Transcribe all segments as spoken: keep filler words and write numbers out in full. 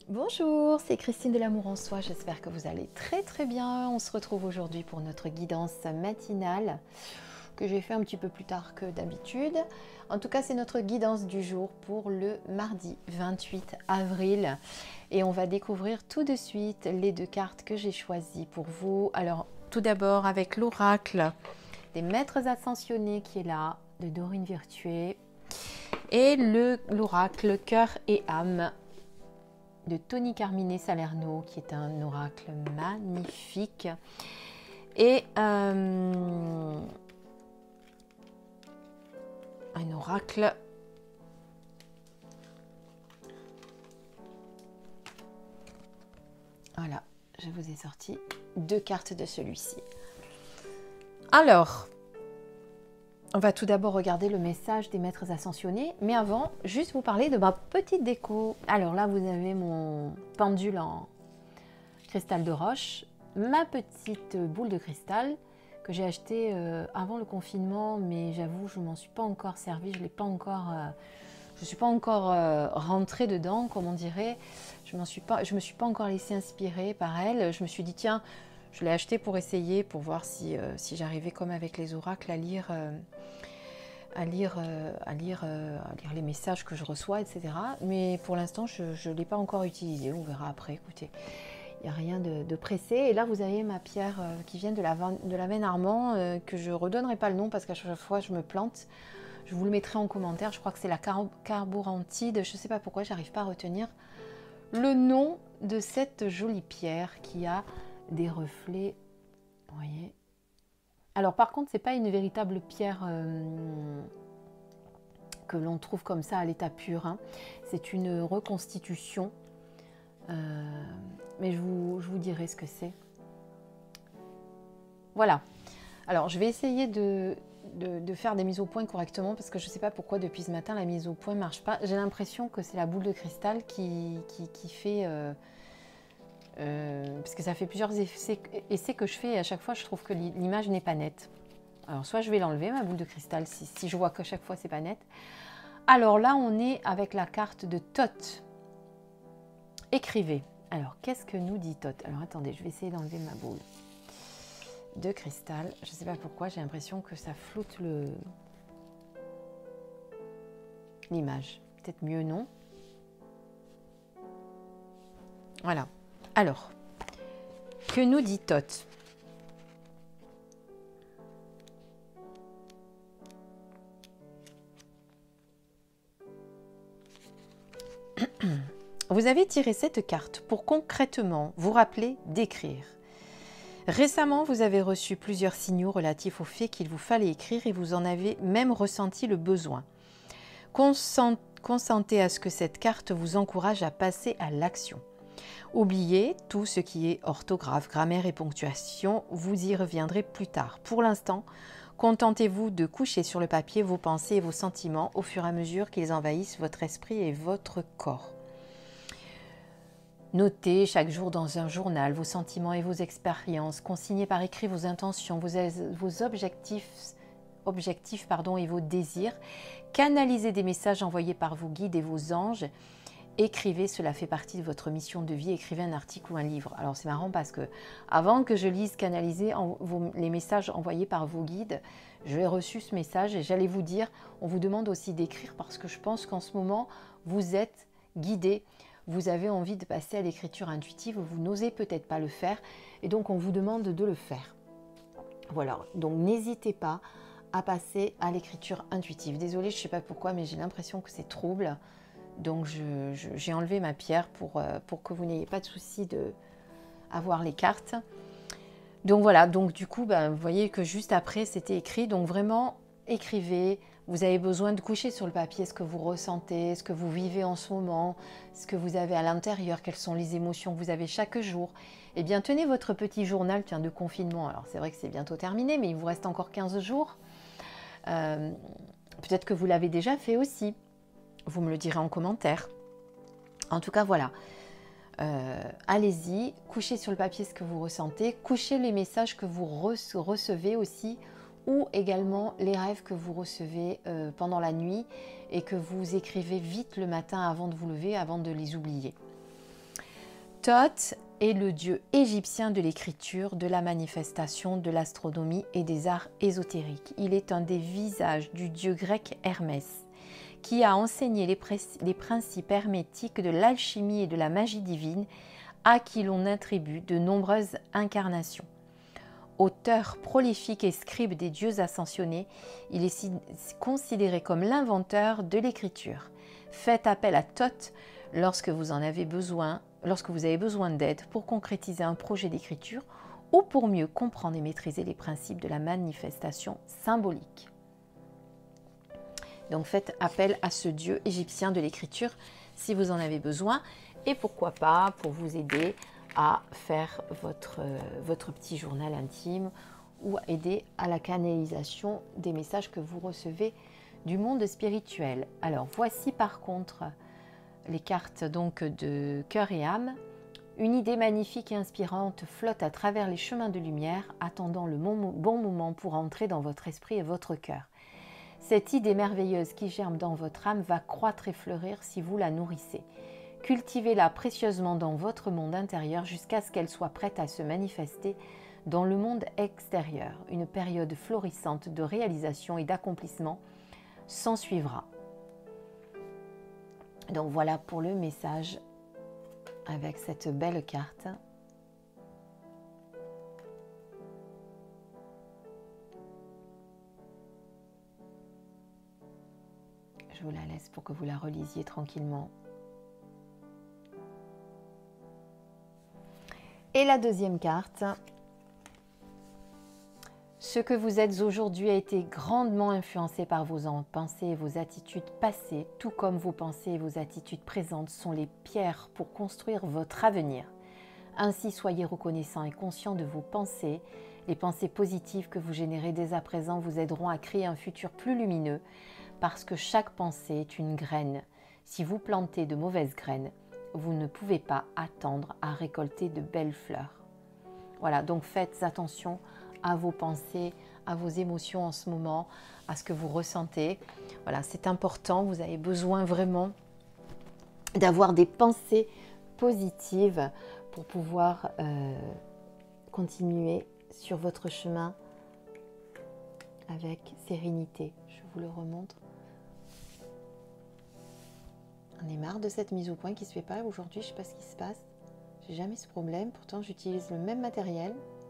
Bonjour, c'est Christine de l'Amour en Soi, j'espère que vous allez très très bien. On se retrouve aujourd'hui pour notre guidance matinale que j'ai fait un petit peu plus tard que d'habitude. En tout cas, c'est notre guidance du jour pour le mardi vingt-huit avril. Et on va découvrir tout de suite les deux cartes que j'ai choisies pour vous. Alors, tout d'abord avec l'oracle des maîtres ascensionnés qui est là, de Dorine Virtuée. Et l'oracle cœur et âme de Tony Carmine Salerno, qui est un oracle magnifique. Et euh, un oracle voilà, je vous ai sorti deux cartes de celui-ci. Alors, on va tout d'abord regarder le message des maîtres ascensionnés, mais avant, juste vous parler de ma petite déco. Alors là, vous avez mon pendule en cristal de roche, ma petite boule de cristal que j'ai achetée euh, avant le confinement, mais j'avoue, je ne m'en suis pas encore servi, je l'ai pas encore, euh, je ne suis pas encore euh, rentrée dedans, comme on dirait. Je ne me suis pas encore laissée inspirer par elle. Je me suis dit, tiens, je l'ai acheté pour essayer, pour voir si, euh, si j'arrivais comme avec les oracles à lire, euh, à, lire, euh, à, lire, euh, à lire les messages que je reçois, et cetera. Mais pour l'instant, je ne l'ai pas encore utilisé. On verra après, écoutez. Il n'y a rien de, de pressé. Et là, vous avez ma pierre euh, qui vient de la, de la veine Armand, euh, que je ne redonnerai pas le nom parce qu'à chaque fois, je me plante. Je vous le mettrai en commentaire. Je crois que c'est la car carborantide. Je ne sais pas pourquoi, j'arrive pas à retenir le nom de cette jolie pierre qui a des reflets, vous voyez. Alors par contre, c'est pas une véritable pierre euh, que l'on trouve comme ça à l'état pur, hein. C'est une reconstitution, euh, mais je vous, je vous dirai ce que c'est. Voilà. Alors je vais essayer de, de, de faire des mises au point correctement parce que je ne sais pas pourquoi depuis ce matin la mise au point ne marche pas. J'ai l'impression que c'est la boule de cristal qui, qui, qui fait... Euh, Euh, parce que ça fait plusieurs essais, essais que je fais et à chaque fois je trouve que l'image n'est pas nette. Alors soit je vais l'enlever ma boule de cristal si, si je vois que chaque fois c'est pas net. Alors là on est avec la carte de Thoth. Écrivez. Alors qu'est-ce que nous dit Thoth? Alors attendez, je vais essayer d'enlever ma boule de cristal. Je ne sais pas pourquoi, j'ai l'impression que ça floute le l'image. Peut-être mieux non. Voilà. Alors, que nous dit Thoth? Vous avez tiré cette carte pour concrètement vous rappeler d'écrire. Récemment, vous avez reçu plusieurs signaux relatifs au fait qu'il vous fallait écrire et vous en avez même ressenti le besoin. Consentez à ce que cette carte vous encourage à passer à l'action. Oubliez tout ce qui est orthographe, grammaire et ponctuation, vous y reviendrez plus tard. Pour l'instant, contentez-vous de coucher sur le papier vos pensées et vos sentiments au fur et à mesure qu'ils envahissent votre esprit et votre corps. Notez chaque jour dans un journal vos sentiments et vos expériences, consignez par écrit vos intentions, vos, vos objectifs, objectifs pardon, et vos désirs, canalisez des messages envoyés par vos guides et vos anges. Écrivez, cela fait partie de votre mission de vie. Écrivez un article ou un livre. Alors c'est marrant parce que avant que je lise canaliser en, vos, les messages envoyés par vos guides, j'ai reçu ce message et j'allais vous dire, on vous demande aussi d'écrire parce que je pense qu'en ce moment, vous êtes guidé, vous avez envie de passer à l'écriture intuitive, vous n'osez peut-être pas le faire et donc on vous demande de le faire. Voilà, donc n'hésitez pas à passer à l'écriture intuitive. Désolée, je ne sais pas pourquoi, mais j'ai l'impression que c'est trouble. Donc je, je, j'ai enlevé ma pierre pour, euh, pour que vous n'ayez pas de souci de avoir les cartes. Donc voilà, donc du coup, ben, vous voyez que juste après, c'était écrit. Donc vraiment, écrivez. Vous avez besoin de coucher sur le papier ce que vous ressentez, ce que vous vivez en ce moment, ce que vous avez à l'intérieur, quelles sont les émotions que vous avez chaque jour. Eh bien, tenez votre petit journal tiens, de confinement. Alors c'est vrai que c'est bientôt terminé, mais il vous reste encore quinze jours. Euh, peut-être que vous l'avez déjà fait aussi. Vous me le direz en commentaire. En tout cas, voilà. Euh, allez-y, couchez sur le papier ce que vous ressentez, couchez les messages que vous rece recevez aussi, ou également les rêves que vous recevez euh, pendant la nuit et que vous écrivez vite le matin avant de vous lever, avant de les oublier. Thoth est le dieu égyptien de l'écriture, de la manifestation, de l'astronomie et des arts ésotériques. Il est un des visages du dieu grec Hermès, qui a enseigné les, les principes hermétiques de l'alchimie et de la magie divine, à qui l'on attribue de nombreuses incarnations. Auteur prolifique et scribe des dieux ascensionnés, il est considéré comme l'inventeur de l'écriture. Faites appel à Thoth lorsque vous en avez besoin, lorsque vous avez besoin d'aide pour concrétiser un projet d'écriture ou pour mieux comprendre et maîtriser les principes de la manifestation symbolique. Donc faites appel à ce dieu égyptien de l'écriture si vous en avez besoin, et pourquoi pas pour vous aider à faire votre, euh, votre petit journal intime ou aider à la canalisation des messages que vous recevez du monde spirituel. Alors voici par contre les cartes donc de cœur et âme. Une idée magnifique et inspirante flotte à travers les chemins de lumière, attendant le bon, bon moment pour entrer dans votre esprit et votre cœur. Cette idée merveilleuse qui germe dans votre âme va croître et fleurir si vous la nourrissez. Cultivez-la précieusement dans votre monde intérieur jusqu'à ce qu'elle soit prête à se manifester dans le monde extérieur. Une période florissante de réalisation et d'accomplissement s'ensuivra. Donc voilà pour le message avec cette belle carte. Je vous la laisse pour que vous la relisiez tranquillement. Et la deuxième carte. Ce que vous êtes aujourd'hui a été grandement influencé par vos pensées et vos attitudes passées, tout comme vos pensées et vos attitudes présentes sont les pierres pour construire votre avenir. Ainsi, soyez reconnaissants et conscients de vos pensées. Les pensées positives que vous générez dès à présent vous aideront à créer un futur plus lumineux, parce que chaque pensée est une graine. Si vous plantez de mauvaises graines, vous ne pouvez pas attendre à récolter de belles fleurs. Voilà, donc faites attention à vos pensées, à vos émotions en ce moment, à ce que vous ressentez. Voilà, c'est important, vous avez besoin vraiment d'avoir des pensées positives pour pouvoir euh, continuer sur votre chemin avec sérénité. Je vous le remontre. On est marre de cette mise au point qui ne se fait pas aujourd'hui, je ne sais pas ce qui se passe. J'ai jamais ce problème, pourtant j'utilise le même matériel.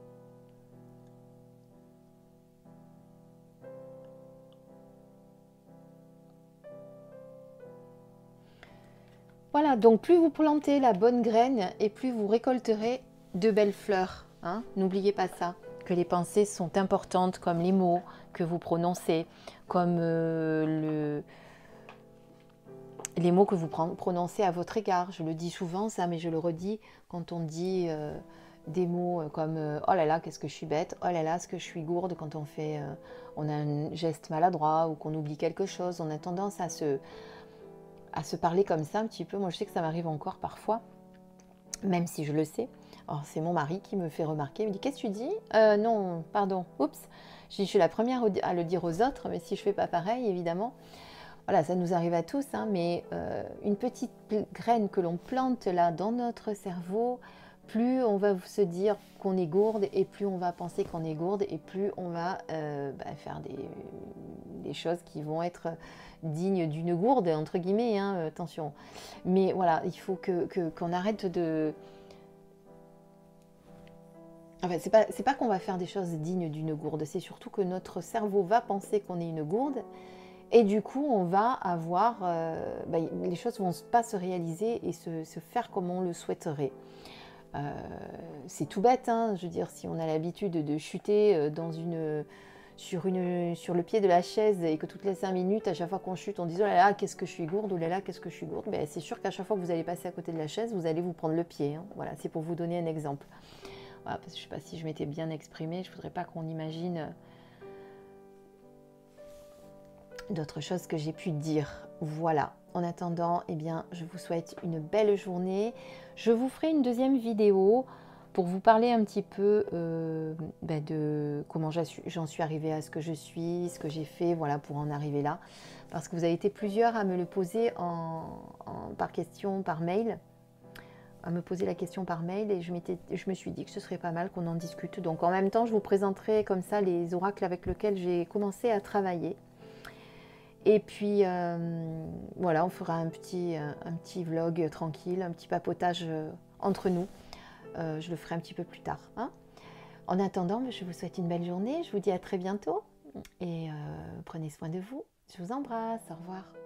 Voilà, donc plus vous plantez la bonne graine et plus vous récolterez de belles fleurs. Hein. N'oubliez pas ça, que les pensées sont importantes, comme les mots que vous prononcez, comme euh, le... les mots que vous prononcez à votre égard. Je le dis souvent ça, mais je le redis quand on dit euh, des mots comme euh, « oh là là, qu'est-ce que je suis bête »,« oh là là, ce que je suis gourde » quand on fait, euh, on a un geste maladroit ou qu'on oublie quelque chose. On a tendance à se, à se parler comme ça un petit peu. Moi, je sais que ça m'arrive encore parfois, même si je le sais. Alors, c'est mon mari qui me fait remarquer. Il me dit « qu'est-ce que tu dis euh, ?»« Non, pardon, oups. » Je dis, je suis la première à le dire aux autres, mais si je ne fais pas pareil, évidemment. Voilà, ça nous arrive à tous, hein, mais euh, une petite graine que l'on plante là dans notre cerveau, plus on va se dire qu'on est gourde et plus on va penser qu'on est gourde et plus on va euh, bah, faire des, des choses qui vont être dignes d'une gourde, entre guillemets, hein, attention. Mais voilà, il faut que, que, qu'on arrête de... Enfin, c'est pas, c'est pas qu'on va faire des choses dignes d'une gourde, c'est surtout que notre cerveau va penser qu'on est une gourde. Et du coup, on va avoir, euh, bah, les choses ne vont pas se réaliser et se, se faire comme on le souhaiterait. Euh, c'est tout bête, hein, je veux dire, si on a l'habitude de chuter dans une, sur, une, sur le pied de la chaise et que toutes les cinq minutes, à chaque fois qu'on chute, on dit « oh là là, qu'est-ce que je suis gourde, oh là là, qu'est-ce que je suis gourde », ben, c'est sûr qu'à chaque fois que vous allez passer à côté de la chaise, vous allez vous prendre le pied. Hein. Voilà, c'est pour vous donner un exemple. Voilà, parce que je ne sais pas si je m'étais bien exprimée, je ne voudrais pas qu'on imagine... d'autres choses que j'ai pu dire. Voilà. En attendant, eh bien, je vous souhaite une belle journée. Je vous ferai une deuxième vidéo pour vous parler un petit peu euh, ben de comment j'en suis arrivée à ce que je suis, ce que j'ai fait, voilà, pour en arriver là. Parce que vous avez été plusieurs à me le poser en, en, par question, par mail. à me poser la question par mail et je, je me suis dit que ce serait pas mal qu'on en discute. Donc en même temps, je vous présenterai comme ça les oracles avec lesquels j'ai commencé à travailler. Et puis euh, voilà, on fera un petit, un petit vlog tranquille, un petit papotage euh, entre nous. Euh, je le ferai un petit peu plus tard. Hein. En attendant, je vous souhaite une belle journée. Je vous dis à très bientôt et euh, prenez soin de vous. Je vous embrasse. Au revoir.